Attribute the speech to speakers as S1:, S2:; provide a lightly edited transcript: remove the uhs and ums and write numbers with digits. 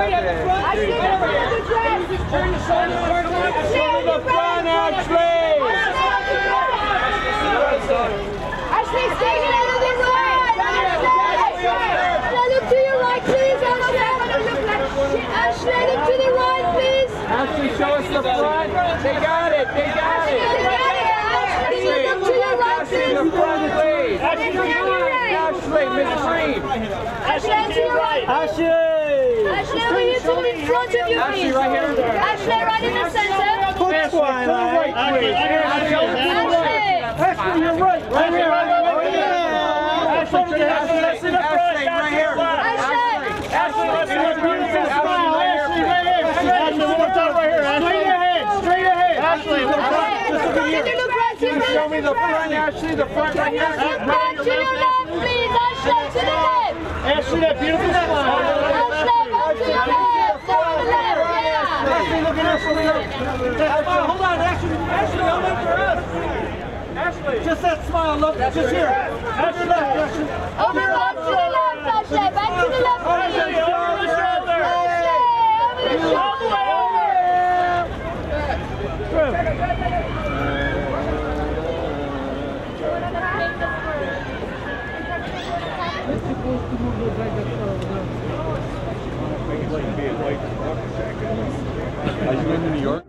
S1: Ashley, at the front. Ashley, just turn your shoulders towards the front, Ashley.
S2: Ashley, stay a little bit right. Ashley, look to your right, please. Ashley, look to the right, please.
S1: Ashley, show us the front. They got it. They got it.
S2: Ashley, look to your right,
S1: Ashley,
S2: please.
S1: the front, please. Ashley, Miss Greene.
S2: Ashley, to your right.
S3: Ashley!
S2: Ashley, over here to the front of you,
S1: Ashley,
S2: please.
S1: right here.
S2: Ashley, right in the center.
S3: Put Twilight.
S2: Ashley.
S3: Ashley, you're right. Right here. Ashley,
S1: Ashley, right here.
S3: Ashley, let's see a beautiful smile. Ashley, right here. Ashley, one more time right here. Straight ahead. Straight ahead. Ashley, one more time. Just over here.
S1: Show me the front, Ashley, the front right here.
S2: Back to the left, please. Ashley, to the left.
S3: Ashley, that beautiful smile.
S2: Ashley, back to the left. To the left, yeah.
S3: Ashley, look at Ashley. Hold on, Ashley. Ashley, hold on for us. Ashley. Just that smile, look. Just here. Ashley, left, Ashley.
S2: Over back to the left, Ashley. Back to the left, please.
S3: Ashley, over the shoulder.
S2: Ashley, over the shoulder.
S1: Are you in New York?